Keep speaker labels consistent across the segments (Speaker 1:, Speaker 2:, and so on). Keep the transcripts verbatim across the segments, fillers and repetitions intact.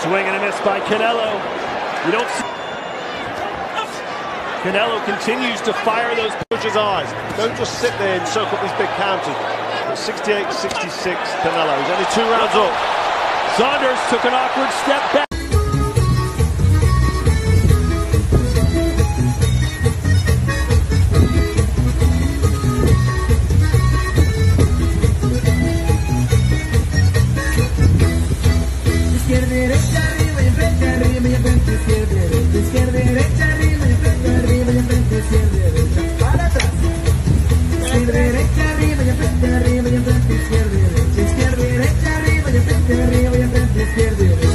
Speaker 1: Swing and a miss by Canelo. You don't see. Canelo continues to fire those
Speaker 2: Judges' eyes. Don't just sit there and soak up these big counters. sixty-eight sixty-six, Canelo. He's only two rounds up.
Speaker 1: Saunders took an awkward step back.
Speaker 3: Izquierda, derecha, arriba y enfrente, arriba y enfrente, izquierda, derecha, izquierda, derecha, arriba y enfrente, arriba y enfrente, izquierda, derecha, para atrás. Izquierda, derecha, arriba y enfrente, arriba y enfrente, izquierda, derecha, izquierda, derecha, arriba y enfrente, arriba y enfrente, izquierda, derecha.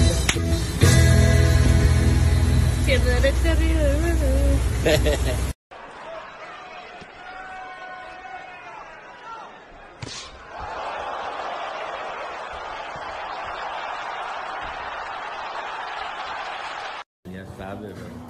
Speaker 4: Izquierda, derecha, arriba y enfrente.
Speaker 5: Ya sabe, ¿no?